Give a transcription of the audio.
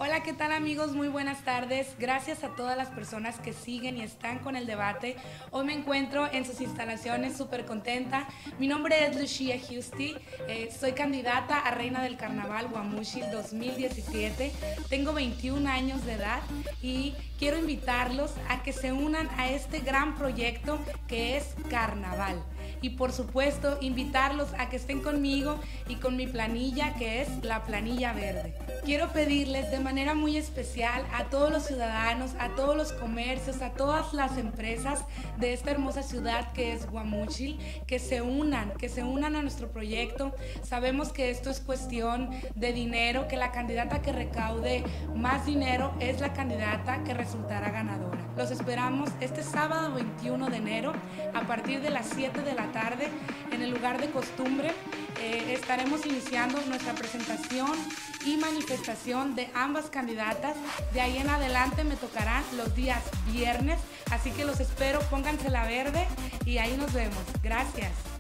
Hola, ¿qué tal amigos? Muy buenas tardes. Gracias a todas las personas que siguen y están con el debate. Hoy me encuentro en sus instalaciones súper contenta. Mi nombre es Lucia Justi. Soy candidata a Reina del Carnaval Guamúchil 2017. Tengo 21 años de edad y quiero invitarlos a que se unan a este gran proyecto que es Carnaval. Y por supuesto, invitarlos a que estén conmigo y con mi planilla, que es la planilla verde. Quiero pedirles de manera muy especial a todos los ciudadanos, a todos los comercios, a todas las empresas de esta hermosa ciudad que es Guamúchil, que se unan a nuestro proyecto. Sabemos que esto es cuestión de dinero, que la candidata que recaude más dinero es la candidata que resultará ganadora. Los esperamos este sábado 21 de enero a partir de las 7 de la tarde en el lugar de costumbre. Estaremos iniciando nuestra presentación y manifestación de ambas candidatas. De ahí en adelante me tocarán los días viernes, así que los espero, pónganse la verde y ahí nos vemos. Gracias.